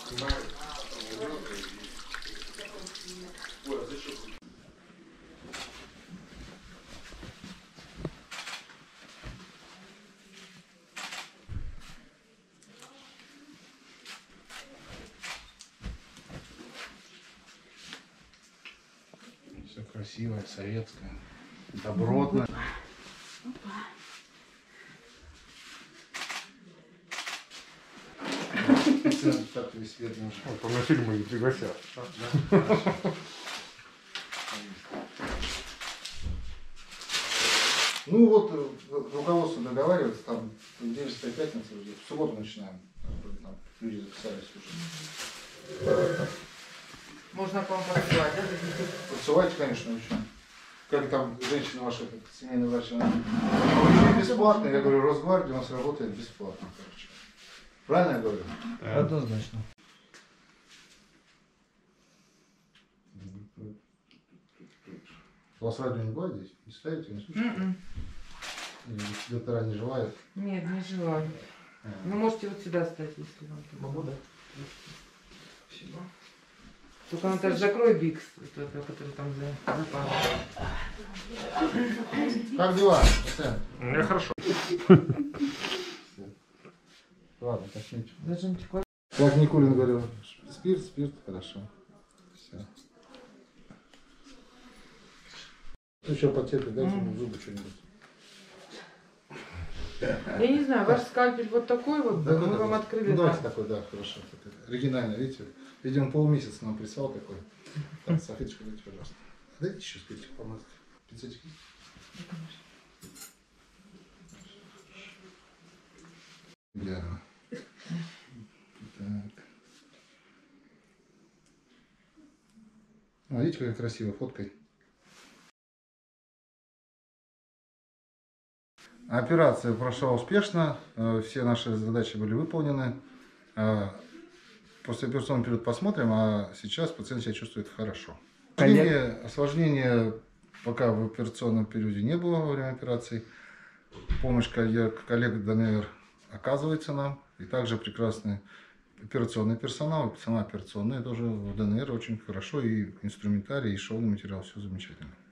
Все красивое, советское, добротное. Так весь свет нужен. Вот, на фильмы не пригласят. Ну вот руководство договаривается, там понедельничная пятница, в субботу начинаем. Там люди записались уже. Можно к вам посылать, да? Посылайте, конечно, очень. Как там женщина ваша, семейный врач, она бесплатно, я говорю, Росгвардия у нас работает бесплатно, короче. Правильно я говорю? Однозначно. У вас радио не бывает здесь? Не ставите, не слушаете? Или доктора не желают? Нет, не желаю. Вы можете вот сюда стать, если вам. Могу, да? Спасибо. Только Наташа, закрой бикс, который там запал. Как дела, пациент? Я хорошо. Ладно, качните. Зажимите квартиру. Как Никулин говорил, спирт, хорошо. Все. Ну что, потерпит, дайте ему зубы что-нибудь. Я не знаю, ваш скальпель вот такой вот, Да, мы вам открыли. Ну, давайте так. такой, да, хорошо. Оригинально, видите? Видимо, полмесяца нам прислал такой. Так, салфеточку дайте, пожалуйста. Дайте еще спиртик помазать. Пинцетик. Идеально. Так. Видите, какая красивая фоткой. Операция прошла успешно, все наши задачи были выполнены. Послеоперационный период посмотрим, а сейчас пациент себя чувствует хорошо. Осложнения пока в операционном периоде не было во время операции. Помощь коллег ДНР оказывается нам. И также прекрасный операционный персонал, сама операционная тоже в ДНР очень хорошо. И инструментарий, и шовный материал, все замечательно.